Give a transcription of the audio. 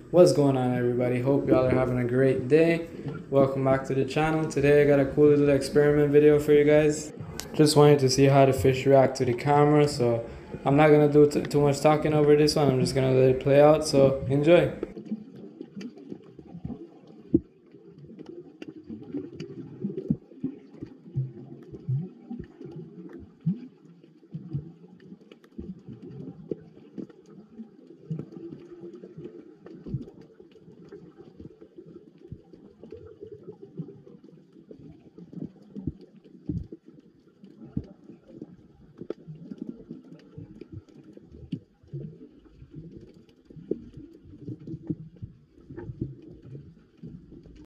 What's going on, everybody? Hope y'all are having a great day. Welcome back to the channel. Today I got a cool little experiment video for you guys. Just wanted to see how the fish react to the camera, so I'm not gonna do too much talking over this one. I'm just gonna let it play out, so enjoy.